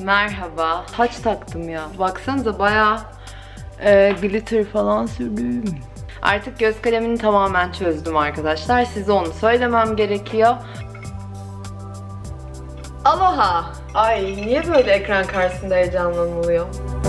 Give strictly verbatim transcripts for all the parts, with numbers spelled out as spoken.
Merhaba. Taç taktım ya. Baksanıza bayağı e, glitter falan sürdüm. Artık göz kalemini tamamen çözdüm arkadaşlar. Size onu söylemem gerekiyor. Aloha. Ay niye böyle ekran karşısında heyecanlanılıyor?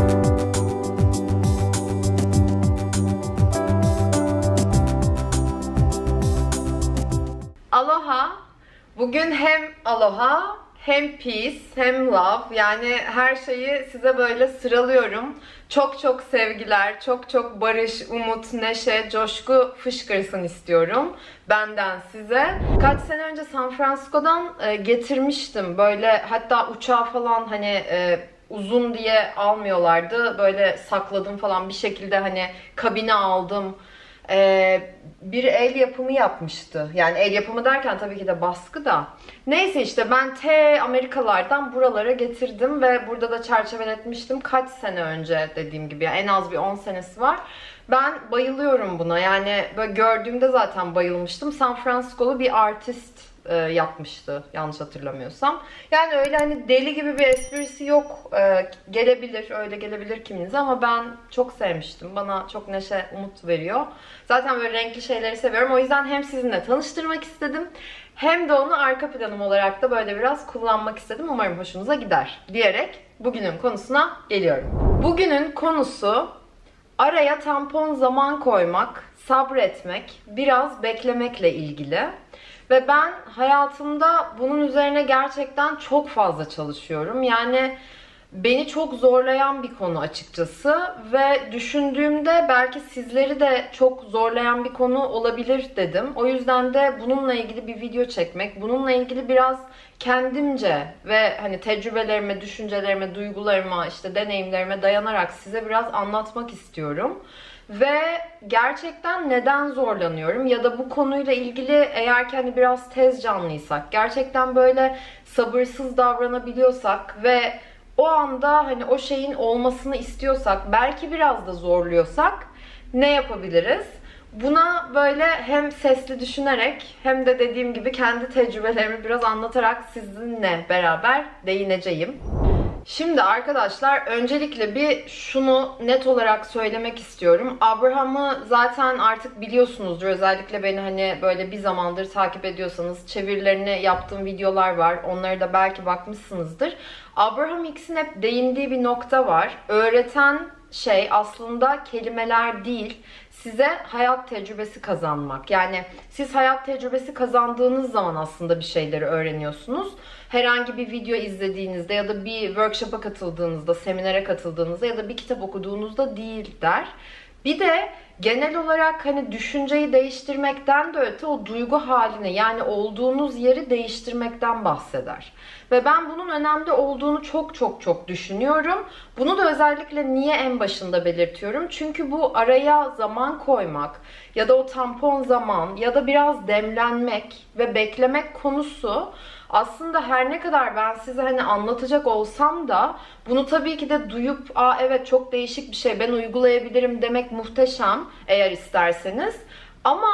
Aloha. Bugün hem aloha hem peace hem love, yani her şeyi size böyle sıralıyorum. Çok çok sevgiler, çok çok barış, umut, neşe, coşku fışkırsın istiyorum benden size. Kaç sene önce San Francisco'dan e, getirmiştim böyle, hatta uçağa falan hani e, uzun diye almıyorlardı, böyle sakladım falan bir şekilde, hani kabine aldım. Ee, bir el yapımı yapmıştı. Yani el yapımı derken tabii ki de baskı da. Neyse işte ben T Amerikalardan buralara getirdim ve burada da çerçeveletmiştim kaç sene önce, dediğim gibi yani en az bir on senesi var. Ben bayılıyorum buna, yani böyle gördüğümde zaten bayılmıştım. San Francisco'lu bir artist e, yapmıştı yanlış hatırlamıyorsam. Yani öyle hani deli gibi bir esprisi yok. E, gelebilir, öyle gelebilir kiminize, ama ben çok sevmiştim. Bana çok neşe, umut veriyor. Zaten böyle renkli şeyleri seviyorum. O yüzden hem sizinle tanıştırmak istedim, hem de onu arka planım olarak da böyle biraz kullanmak istedim. Umarım hoşunuza gider diyerek bugünün konusuna geliyorum. Bugünün konusu araya tampon zaman koymak, sabretmek, biraz beklemekle ilgili. Ve ben hayatımda bunun üzerine gerçekten çok fazla çalışıyorum. Yani beni çok zorlayan bir konu açıkçası ve düşündüğümde belki sizleri de çok zorlayan bir konu olabilir dedim. O yüzden de bununla ilgili bir video çekmek, bununla ilgili biraz kendimce ve hani tecrübelerime, düşüncelerime, duygularıma, işte deneyimlerime dayanarak size biraz anlatmak istiyorum. Ve gerçekten neden zorlanıyorum ya da bu konuyla ilgili eğer ki hani biraz tez canlıysak, gerçekten böyle sabırsız davranabiliyorsak ve o anda hani o şeyin olmasını istiyorsak, belki biraz da zorluyorsak ne yapabiliriz? Buna böyle hem sesli düşünerek hem de dediğim gibi kendi tecrübelerimi biraz anlatarak sizinle beraber değineceğim. Şimdi arkadaşlar öncelikle bir şunu net olarak söylemek istiyorum. Abraham'ı zaten artık biliyorsunuzdur. Özellikle beni hani böyle bir zamandır takip ediyorsanız çevirilerini yaptığım videolar var. Onlara da belki bakmışsınızdır. Abraham Hicks'in hep değindiği bir nokta var. Öğreten şey aslında kelimeler değil, size hayat tecrübesi kazanmak. Yani siz hayat tecrübesi kazandığınız zaman aslında bir şeyleri öğreniyorsunuz. Herhangi bir video izlediğinizde ya da bir workshop'a katıldığınızda, seminere katıldığınızda ya da bir kitap okuduğunuzda değil der. Bir de genel olarak hani düşünceyi değiştirmekten de öte o duygu halini, yani olduğunuz yeri değiştirmekten bahseder. Ve ben bunun önemli olduğunu çok çok çok düşünüyorum. Bunu da özellikle niye en başında belirtiyorum? Çünkü bu araya zaman koymak ya da o tampon zaman ya da biraz demlenmek ve beklemek konusu aslında her ne kadar ben size hani anlatacak olsam da bunu tabii ki de duyup aa evet çok değişik bir şey, ben uygulayabilirim demek muhteşem eğer isterseniz. Ama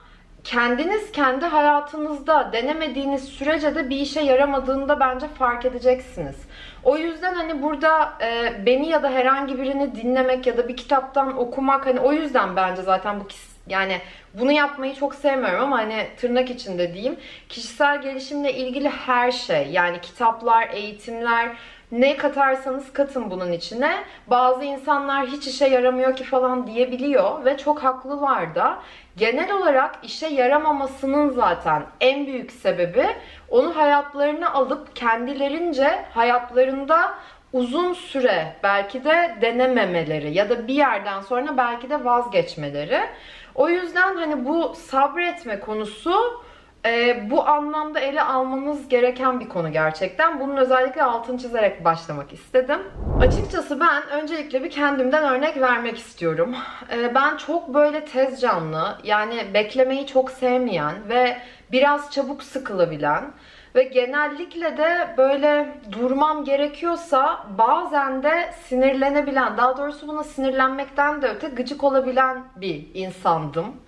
kendiniz kendi hayatınızda denemediğiniz sürece de bir işe yaramadığında bence fark edeceksiniz. O yüzden hani burada e, beni ya da herhangi birini dinlemek ya da bir kitaptan okumak, hani o yüzden bence zaten bu yani bunu yapmayı çok sevmiyorum ama hani tırnak içinde diyeyim, kişisel gelişimle ilgili her şey, yani kitaplar, eğitimler, ne katarsanız katın bunun içine. Bazı insanlar hiç işe yaramıyor ki falan diyebiliyor ve çok haklılar da. Genel olarak işe yaramamasının zaten en büyük sebebi onu hayatlarına alıp kendilerince hayatlarında uzun süre belki de denememeleri ya da bir yerden sonra belki de vazgeçmeleri. O yüzden hani bu sabretme konusu e, bu anlamda ele almanız gereken bir konu gerçekten. Bunun özellikle altını çizerek başlamak istedim. Açıkçası ben öncelikle bir kendimden örnek vermek istiyorum. E, ben çok böyle tez canlı, yani beklemeyi çok sevmeyen ve biraz çabuk sıkılabilen ve genellikle de böyle durmam gerekiyorsa bazen de sinirlenebilen, daha doğrusu buna sinirlenmekten de öte gıcık olabilen bir insandım.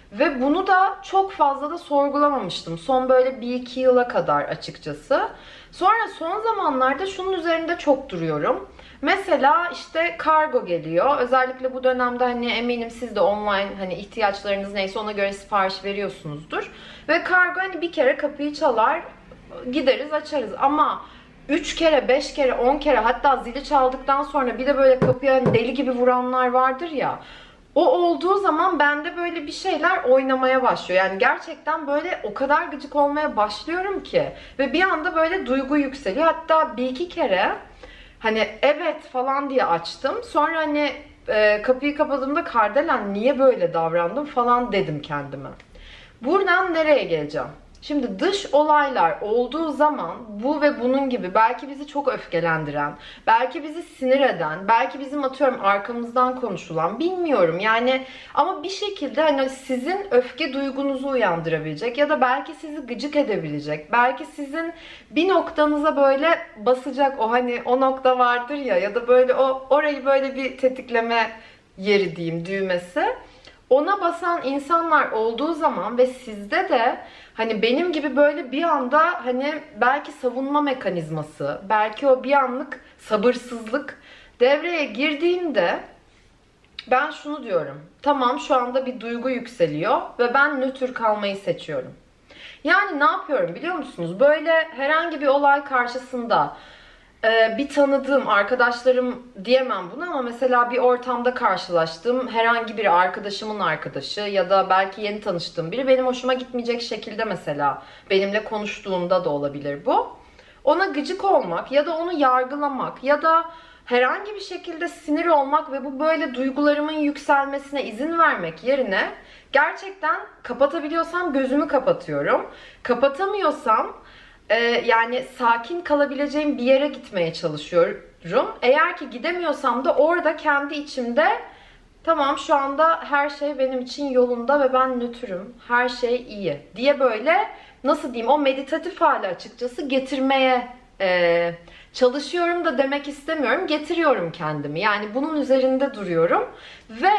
Ve bunu da çok fazla da sorgulamamıştım. Son böyle bir iki yıla kadar açıkçası. Sonra son zamanlarda şunun üzerinde çok duruyorum. Mesela işte kargo geliyor. Özellikle bu dönemde hani eminim siz de online hani ihtiyaçlarınız neyse ona göre sipariş veriyorsunuzdur. Ve kargo hani bir kere kapıyı çalar, gideriz açarız ama üç kere, beş kere, on kere hatta zili çaldıktan sonra bir de böyle kapıya hani deli gibi vuranlar vardır ya. O olduğu zaman bende böyle bir şeyler oynamaya başlıyor. Yani gerçekten böyle o kadar gıcık olmaya başlıyorum ki. Ve bir anda böyle duygu yükseliyor. Hatta bir iki kere hani evet falan diye açtım. Sonra hani e, kapıyı kapadığımda Kardelen niye böyle davrandım falan dedim kendime. Buradan nereye geleceğim? Şimdi dış olaylar olduğu zaman bu ve bunun gibi belki bizi çok öfkelendiren, belki bizi sinir eden, belki bizim atıyorum arkamızdan konuşulan bilmiyorum yani ama bir şekilde hani sizin öfke duygunuzu uyandırabilecek ya da belki sizi gıcık edebilecek, belki sizin bir noktanıza böyle basacak o hani o nokta vardır ya ya da böyle o orayı böyle bir tetikleme yeri diyeyim düğmesi. Ona basan insanlar olduğu zaman ve sizde de hani benim gibi böyle bir anda hani belki savunma mekanizması, belki o bir anlık sabırsızlık devreye girdiğinde ben şunu diyorum. Tamam şu anda bir duygu yükseliyor ve ben nötr kalmayı seçiyorum. Yani ne yapıyorum biliyor musunuz? Böyle herhangi bir olay karşısında bir tanıdığım arkadaşlarım diyemem bunu ama mesela bir ortamda karşılaştığım herhangi bir arkadaşımın arkadaşı ya da belki yeni tanıştığım biri benim hoşuma gitmeyecek şekilde mesela benimle konuştuğunda da olabilir bu. Ona gıcık olmak ya da onu yargılamak ya da herhangi bir şekilde sinir olmak ve bu böyle duygularımın yükselmesine izin vermek yerine gerçekten kapatabiliyorsam gözümü kapatıyorum. Kapatamıyorsam Ee, yani sakin kalabileceğim bir yere gitmeye çalışıyorum. Eğer ki gidemiyorsam da orada kendi içimde tamam şu anda her şey benim için yolunda ve ben nötrüm. Her şey iyi diye böyle nasıl diyeyim o meditatif hali açıkçası getirmeye e, çalışıyorum da demek istemiyorum. Getiriyorum kendimi. Yani bunun üzerinde duruyorum ve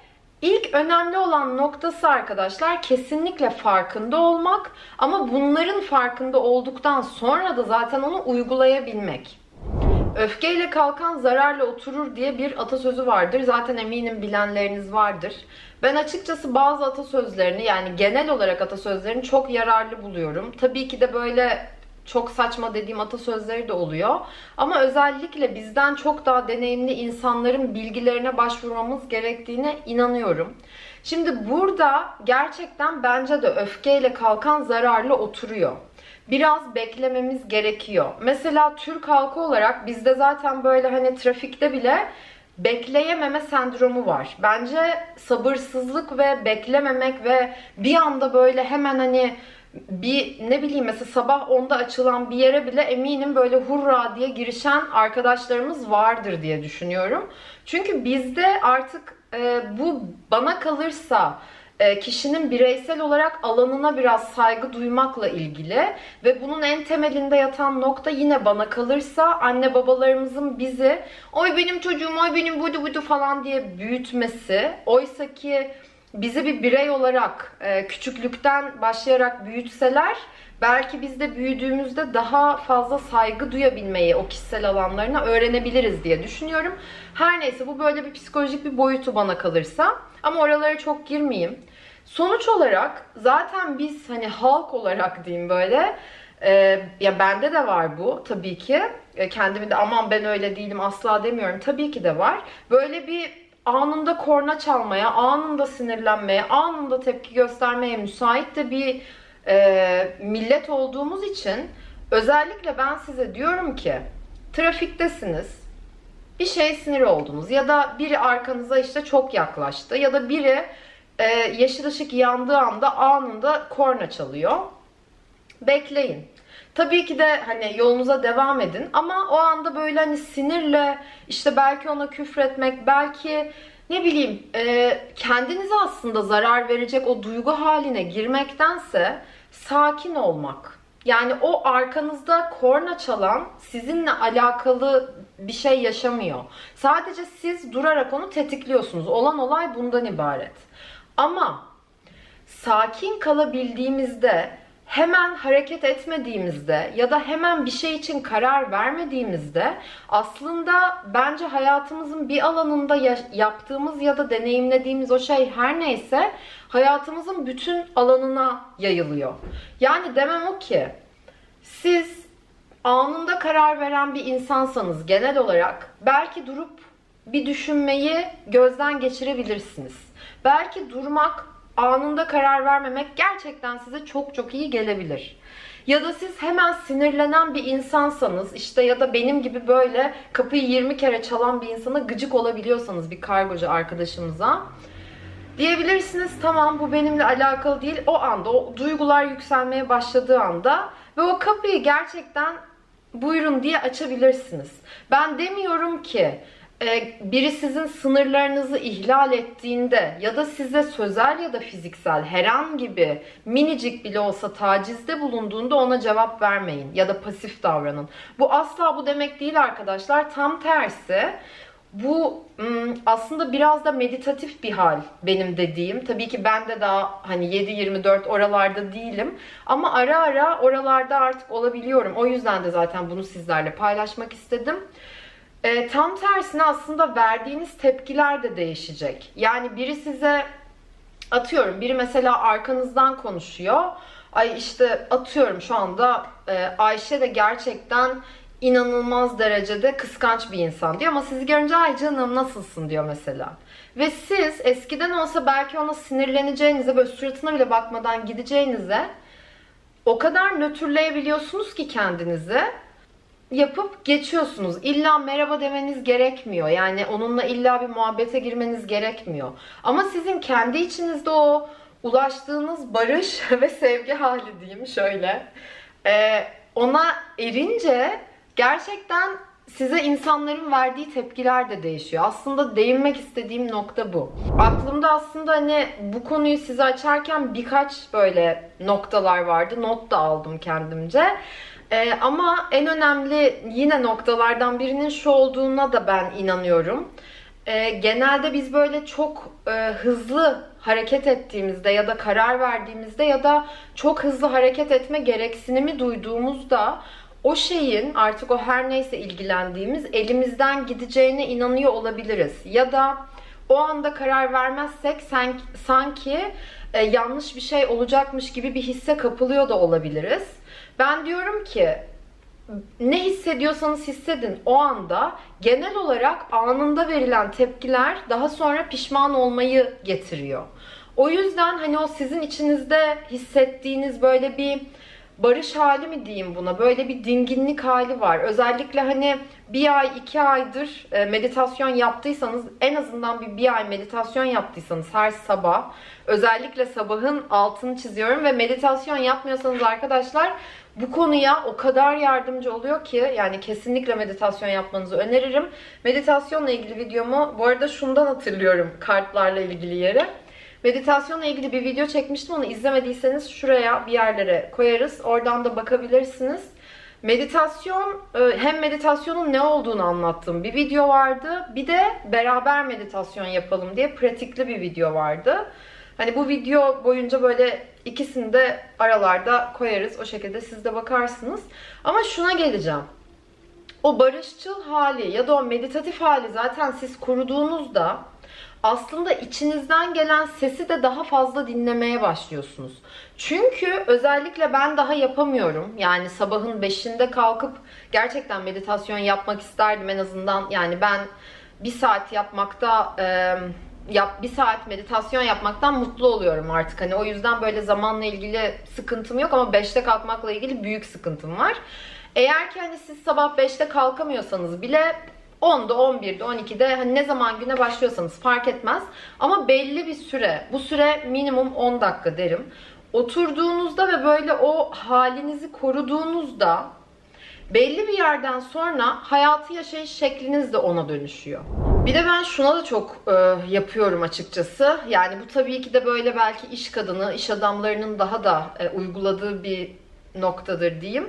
İlk önemli olan noktası arkadaşlar kesinlikle farkında olmak ama bunların farkında olduktan sonra da zaten onu uygulayabilmek. Öfkeyle kalkan zararla oturur diye bir atasözü vardır. Zaten eminim bilenleriniz vardır. Ben açıkçası bazı atasözlerini yani genel olarak atasözlerini çok yararlı buluyorum. Tabii ki de böyle çok saçma dediğim atasözleri de oluyor. Ama özellikle bizden çok daha deneyimli insanların bilgilerine başvurmamız gerektiğine inanıyorum. Şimdi burada gerçekten bence de öfkeyle kalkan zararlı oturuyor. Biraz beklememiz gerekiyor. Mesela Türk halkı olarak bizde zaten böyle hani trafikte bile bekleyememe sendromu var. Bence sabırsızlık ve beklememek ve bir anda böyle hemen hani bir ne bileyim mesela sabah onda açılan bir yere bile eminim böyle hurra diye girişen arkadaşlarımız vardır diye düşünüyorum. Çünkü bizde artık e, bu bana kalırsa e, kişinin bireysel olarak alanına biraz saygı duymakla ilgili ve bunun en temelinde yatan nokta yine bana kalırsa anne babalarımızın bizi oy benim çocuğum oy benim budu budu falan diye büyütmesi. Oysa ki bizi bir birey olarak e, küçüklükten başlayarak büyütseler belki biz de büyüdüğümüzde daha fazla saygı duyabilmeyi o kişisel alanlarına öğrenebiliriz diye düşünüyorum. Her neyse bu böyle bir psikolojik bir boyutu bana kalırsa ama oralara çok girmeyeyim. Sonuç olarak zaten biz hani halk olarak diyeyim böyle e, ya bende de var bu tabii ki e, kendimi de aman ben öyle değilim asla demiyorum tabii ki de var. Böyle bir anında korna çalmaya, anında sinirlenmeye, anında tepki göstermeye müsait de bir e, millet olduğumuz için özellikle ben size diyorum ki trafiktesiniz, bir şey sinir oldunuz ya da biri arkanıza işte çok yaklaştı ya da biri e, yeşil ışık yandığı anda anında korna çalıyor. Bekleyin. Tabii ki de hani yolunuza devam edin ama o anda böyle hani sinirle işte belki ona küfretmek, belki ne bileyim e, kendinize aslında zarar verecek o duygu haline girmektense sakin olmak. Yani o arkanızda korna çalan sizinle alakalı bir şey yaşamıyor. Sadece siz durarak onu tetikliyorsunuz. Olan olay bundan ibaret. Ama sakin kalabildiğimizde, hemen hareket etmediğimizde ya da hemen bir şey için karar vermediğimizde aslında bence hayatımızın bir alanında yaptığımız ya da deneyimlediğimiz o şey her neyse hayatımızın bütün alanına yayılıyor. Yani demem o ki, siz anında karar veren bir insansanız genel olarak belki durup bir düşünmeyi gözden geçirebilirsiniz. Belki durmak, anında karar vermemek gerçekten size çok çok iyi gelebilir. Ya da siz hemen sinirlenen bir insansanız, işte ya da benim gibi böyle kapıyı yirmi kere çalan bir insana gıcık olabiliyorsanız bir kargocu arkadaşımıza, diyebilirsiniz tamam bu benimle alakalı değil. O anda, o duygular yükselmeye başladığı anda ve o kapıyı gerçekten buyurun diye açabilirsiniz. Ben demiyorum ki biri sizin sınırlarınızı ihlal ettiğinde ya da size sözel ya da fiziksel herhangi bir minicik bile olsa tacizde bulunduğunda ona cevap vermeyin ya da pasif davranın. Bu asla bu demek değil arkadaşlar. Tam tersi. Bu aslında biraz da meditatif bir hal benim dediğim. Tabii ki ben de daha hani yedi yirmi dört oralarda değilim. Ama ara ara oralarda artık olabiliyorum. O yüzden de zaten bunu sizlerle paylaşmak istedim. E, tam tersine aslında verdiğiniz tepkiler de değişecek. Yani biri size, atıyorum biri mesela arkanızdan konuşuyor. Ay işte atıyorum şu anda e, Ayşe de gerçekten inanılmaz derecede kıskanç bir insan diyor ama sizi görünce ay canım nasılsın diyor mesela. Ve siz eskiden olsa belki ona sinirleneceğinize, böyle suratına bile bakmadan gideceğinize o kadar nötrleyebiliyorsunuz ki kendinizi, yapıp geçiyorsunuz. İlla merhaba demeniz gerekmiyor. Yani onunla illa bir muhabbete girmeniz gerekmiyor. Ama sizin kendi içinizde o ulaştığınız barış ve sevgi hali diyeyim şöyle. Ona erince gerçekten size insanların verdiği tepkiler de değişiyor. Aslında değinmek istediğim nokta bu. Aklımda aslında hani bu konuyu size açarken birkaç böyle noktalar vardı. Not da aldım kendimce. Ee, ama en önemli yine noktalardan birinin şu olduğuna da ben inanıyorum. Ee, genelde biz böyle çok e, hızlı hareket ettiğimizde ya da karar verdiğimizde ya da çok hızlı hareket etme gereksinimi duyduğumuzda o şeyin artık o her neyse ilgilendiğimiz elimizden gideceğine inanıyor olabiliriz. Ya da o anda karar vermezsek sanki, sanki e, yanlış bir şey olacakmış gibi bir hisse kapılıyor da olabiliriz. Ben diyorum ki ne hissediyorsanız hissedin o anda, genel olarak anında verilen tepkiler daha sonra pişman olmayı getiriyor. O yüzden hani o sizin içinizde hissettiğiniz böyle bir barış hali mi diyeyim buna, böyle bir dinginlik hali var. Özellikle hani bir ay iki aydır meditasyon yaptıysanız, en azından bir bir ay meditasyon yaptıysanız her sabah, özellikle sabahın altını çiziyorum ve meditasyon yapmıyorsanız arkadaşlar bu konuya o kadar yardımcı oluyor ki yani kesinlikle meditasyon yapmanızı öneririm. Meditasyonla ilgili videomu bu arada şundan hatırlıyorum, kartlarla ilgili yeri. Meditasyonla ilgili bir video çekmiştim. Onu izlemediyseniz şuraya bir yerlere koyarız. Oradan da bakabilirsiniz. Meditasyon, hem meditasyonun ne olduğunu anlattığım bir video vardı. Bir de beraber meditasyon yapalım diye pratikli bir video vardı. Hani bu video boyunca böyle ikisini de aralarda koyarız. O şekilde siz de bakarsınız. Ama şuna geleceğim. O barışçıl hali ya da o meditatif hali zaten siz kurduğunuzda aslında içinizden gelen sesi de daha fazla dinlemeye başlıyorsunuz. Çünkü özellikle ben daha yapamıyorum. Yani sabahın beşinde kalkıp gerçekten meditasyon yapmak isterdim en azından. Yani ben bir saat yapmakta, e, yap, bir saat meditasyon yapmaktan mutlu oluyorum artık. Hani o yüzden böyle zamanla ilgili sıkıntım yok ama beşte kalkmakla ilgili büyük sıkıntım var. Eğer ki hani siz sabah beşte kalkamıyorsanız bile onda, on birde, on ikide hani ne zaman güne başlıyorsanız fark etmez. Ama belli bir süre, bu süre minimum on dakika derim. Oturduğunuzda ve böyle o halinizi koruduğunuzda belli bir yerden sonra hayatı yaşayış şekliniz de ona dönüşüyor. Bir de ben şuna da çok e, yapıyorum açıkçası. Yani bu tabii ki de böyle belki iş kadını, iş adamlarının daha da e, uyguladığı bir noktadır diyeyim.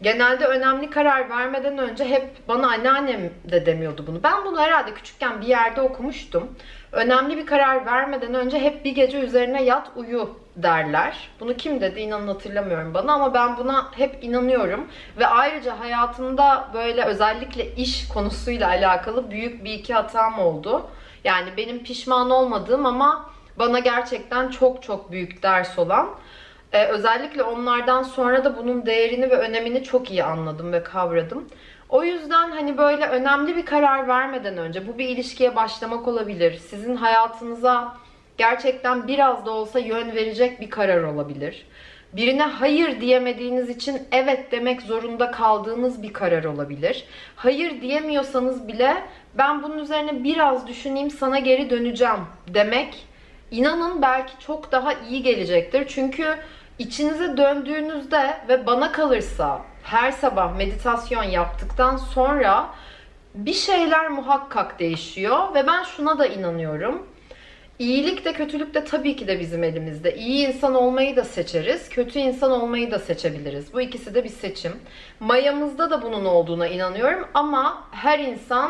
Genelde önemli karar vermeden önce hep bana anneannem de demiyordu bunu. Ben bunu herhalde küçükken bir yerde okumuştum. Önemli bir karar vermeden önce hep bir gece üzerine yat uyu derler. Bunu kim dedi inanın hatırlamıyorum bana ama ben buna hep inanıyorum. Ve ayrıca hayatımda böyle özellikle iş konusuyla alakalı büyük bir iki hatam oldu. Yani benim pişman olmadığım ama bana gerçekten çok çok büyük ders olan. Ee, özellikle onlardan sonra da bunun değerini ve önemini çok iyi anladım ve kavradım. O yüzden hani böyle önemli bir karar vermeden önce, bu bir ilişkiye başlamak olabilir, sizin hayatınıza gerçekten biraz da olsa yön verecek bir karar olabilir. Birine hayır diyemediğiniz için evet demek zorunda kaldığınız bir karar olabilir. Hayır diyemiyorsanız bile ben bunun üzerine biraz düşüneyim sana geri döneceğim demek, İnanın belki çok daha iyi gelecektir. Çünkü içinize döndüğünüzde ve bana kalırsa her sabah meditasyon yaptıktan sonra bir şeyler muhakkak değişiyor. Ve ben şuna da inanıyorum. İyilik de kötülük de tabii ki de bizim elimizde. İyi insan olmayı da seçeriz, kötü insan olmayı da seçebiliriz. Bu ikisi de bir seçim. Mayamızda da bunun olduğuna inanıyorum ama her insan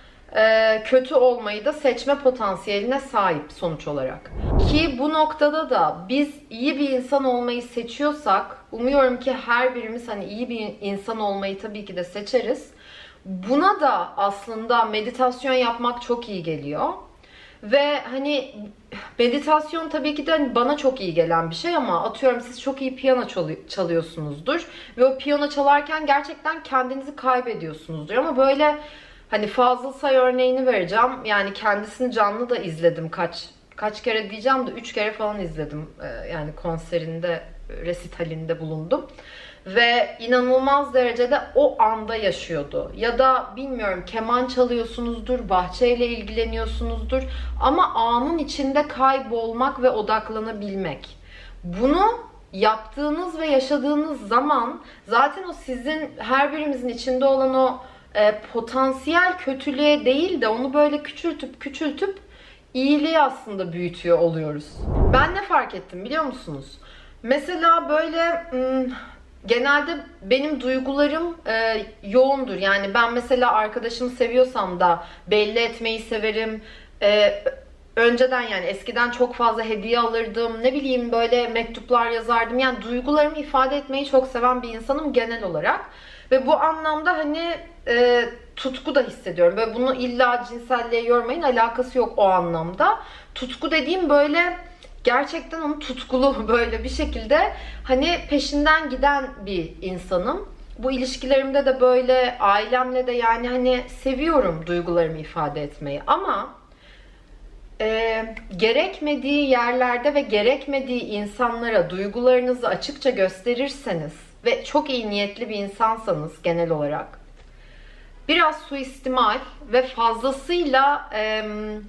Ee, kötü olmayı da seçme potansiyeline sahip sonuç olarak. Ki bu noktada da biz iyi bir insan olmayı seçiyorsak, umuyorum ki her birimiz hani iyi bir insan olmayı tabii ki de seçeriz. Buna da aslında meditasyon yapmak çok iyi geliyor. Ve hani meditasyon tabii ki de hani bana çok iyi gelen bir şey ama atıyorum siz çok iyi piyano çalıyorsunuzdur ve o piyano çalarken gerçekten kendinizi kaybediyorsunuzdur ama böyle hani Fazıl Say örneğini vereceğim. Yani kendisini canlı da izledim kaç kaç kere diyeceğim de üç kere falan izledim. Ee, yani konserinde, resitalinde bulundum. Ve inanılmaz derecede o anda yaşıyordu. Ya da bilmiyorum keman çalıyorsunuzdur, bahçeyle ilgileniyorsunuzdur. Ama anın içinde kaybolmak ve odaklanabilmek. Bunu yaptığınız ve yaşadığınız zaman zaten o sizin her birimizin içinde olan o E, potansiyel kötülüğe değil de onu böyle küçültüp küçültüp iyiliği aslında büyütüyor oluyoruz. Ben ne fark ettim biliyor musunuz? Mesela böyle ım, genelde benim duygularım e, yoğundur. Yani ben mesela arkadaşımı seviyorsam da belli etmeyi severim. E, önceden yani eskiden çok fazla hediye alırdım. Ne bileyim böyle mektuplar yazardım. Yani duygularımı ifade etmeyi çok seven bir insanım genel olarak. Ve bu anlamda hani e, tutku da hissediyorum. Böyle bunu illa cinselliğe yormayın, alakası yok o anlamda. Tutku dediğim böyle gerçekten onu tutkulu böyle bir şekilde hani peşinden giden bir insanım. Bu ilişkilerimde de böyle, ailemle de yani hani seviyorum duygularımı ifade etmeyi ama e, gerekmediği yerlerde ve gerekmediği insanlara duygularınızı açıkça gösterirseniz ve çok iyi niyetli bir insansanız genel olarak biraz suistimal ve fazlasıyla e,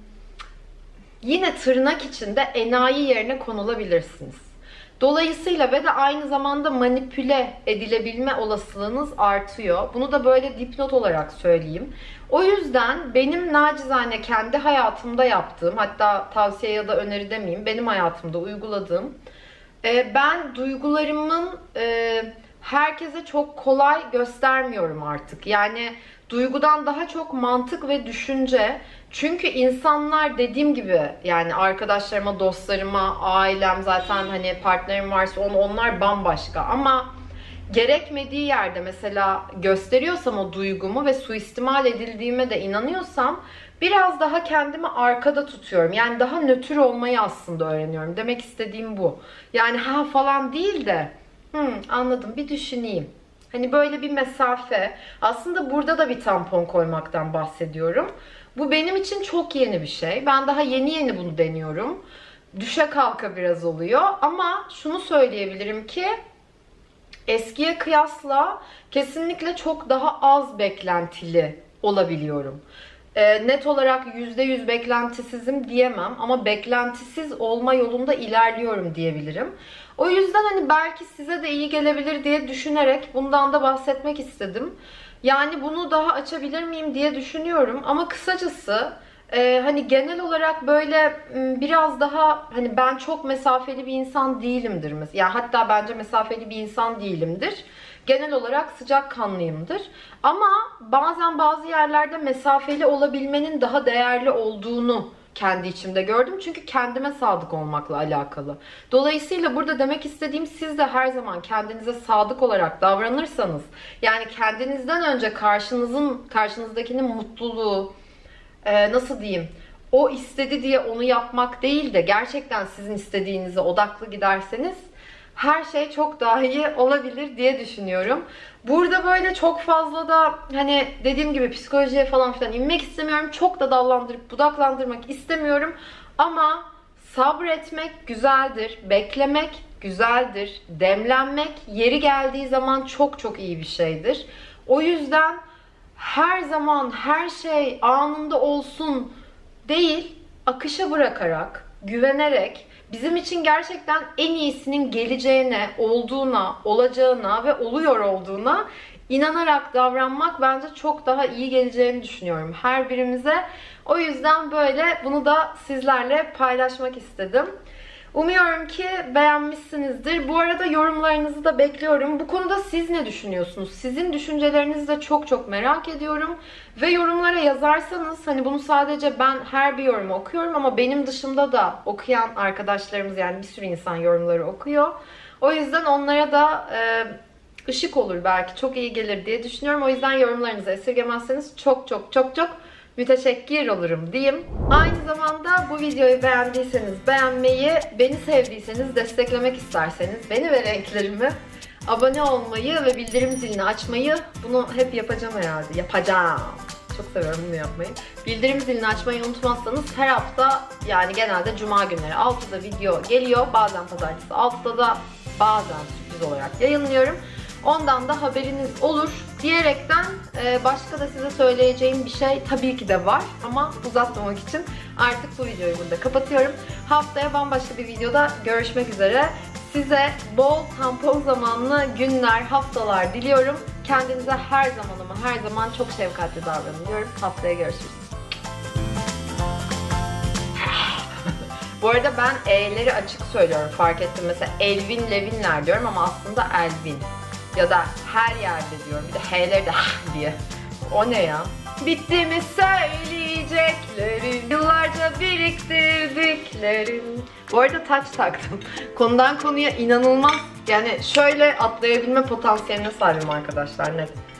yine tırnak içinde enayi yerine konulabilirsiniz. Dolayısıyla ve de aynı zamanda manipüle edilebilme olasılığınız artıyor. Bunu da böyle dipnot olarak söyleyeyim. O yüzden benim nacizane kendi hayatımda yaptığım, hatta tavsiye ya da öneri demeyeyim, benim hayatımda uyguladığım, e, ben duygularımın e, herkese çok kolay göstermiyorum artık. Yani duygudan daha çok mantık ve düşünce. Çünkü insanlar dediğim gibi yani arkadaşlarıma, dostlarıma, ailem zaten hani partnerim varsa onu onlar bambaşka ama gerekmediği yerde mesela gösteriyorsam o duygumu ve suistimal edildiğime de inanıyorsam biraz daha kendimi arkada tutuyorum. Yani daha nötr olmayı aslında öğreniyorum. Demek istediğim bu. Yani ha falan değil de hmm, anladım bir düşüneyim. Hani böyle bir mesafe. Aslında burada da bir tampon koymaktan bahsediyorum. Bu benim için çok yeni bir şey. Ben daha yeni yeni bunu deniyorum. Düşe kalka biraz oluyor. Ama şunu söyleyebilirim ki eskiye kıyasla kesinlikle çok daha az beklentili olabiliyorum. E, net olarak yüzde yüz beklentisizim diyemem ama beklentisiz olma yolunda ilerliyorum diyebilirim. O yüzden hani belki size de iyi gelebilir diye düşünerek bundan da bahsetmek istedim. Yani bunu daha açabilir miyim diye düşünüyorum ama kısacası e, hani genel olarak böyle biraz daha hani ben çok mesafeli bir insan değilimdir. Yani hatta bence mesafeli bir insan değilimdir. Genel olarak sıcakkanlıyımdır. Ama bazen bazı yerlerde mesafeli olabilmenin daha değerli olduğunu kendi içimde gördüm. Çünkü kendime sadık olmakla alakalı. Dolayısıyla burada demek istediğim, siz de her zaman kendinize sadık olarak davranırsanız, yani kendinizden önce karşınızın karşınızdakinin mutluluğu, e, nasıl diyeyim, o istedi diye onu yapmak değil de gerçekten sizin istediğinize odaklı giderseniz her şey çok daha iyi olabilir diye düşünüyorum. Burada böyle çok fazla da hani dediğim gibi psikolojiye falan filan inmek istemiyorum. Çok da dallandırıp budaklandırmak istemiyorum. Ama sabretmek güzeldir. Beklemek güzeldir. Demlenmek yeri geldiği zaman çok çok iyi bir şeydir. O yüzden her zaman her şey anında olsun değil, akışa bırakarak, güvenerek, bizim için gerçekten en iyisinin geleceğine, olduğuna, olacağına ve oluyor olduğuna inanarak davranmak bence çok daha iyi geleceğini düşünüyorum her birimize. O yüzden böyle bunu da sizlerle paylaşmak istedim. Umuyorum ki beğenmişsinizdir. Bu arada yorumlarınızı da bekliyorum. Bu konuda siz ne düşünüyorsunuz? Sizin düşüncelerinizi de çok çok merak ediyorum. Ve yorumlara yazarsanız, hani bunu sadece ben her bir yorumu okuyorum ama benim dışımda da okuyan arkadaşlarımız, yani bir sürü insan yorumları okuyor. O yüzden onlara da e, ışık olur belki, çok iyi gelir diye düşünüyorum. O yüzden yorumlarınızı esirgemezseniz çok çok çok çok müteşekkir olurum diyeyim. Aynı zamanda bu videoyu beğendiyseniz beğenmeyi, beni sevdiyseniz, desteklemek isterseniz beni ve renklerimi, abone olmayı ve bildirim zilini açmayı, bunu hep yapacağım herhalde. Yapacağım. Çok seviyorum bunu yapmayı. Bildirim zilini açmayı unutmazsanız her hafta, yani genelde cuma günleri altıda video geliyor. Bazen pazartesi altıda da, bazen sürpriz olarak yayınlıyorum. Ondan da haberiniz olur diyerekten başka da size söyleyeceğim bir şey tabii ki de var. Ama uzatmamak için artık bu videoyu burada kapatıyorum. Haftaya bambaşka bir videoda görüşmek üzere. Size bol tampon zamanlı günler, haftalar diliyorum. Kendinize her zaman ama her zaman çok şefkatli davranın diyorum. Haftaya görüşürüz. Bu arada ben E'leri açık söylüyorum, fark ettim. Mesela Elvin, Levinler diyorum ama aslında Elvin. Ya da her yerde diyorum. Bir de H'leri de diye. O ne ya? Bitti mi söyleyeceklerim, yıllarca biriktirdiklerim. Bu arada taç taktım. Konudan konuya inanılmaz, yani şöyle atlayabilme potansiyeline sahibim arkadaşlar, net.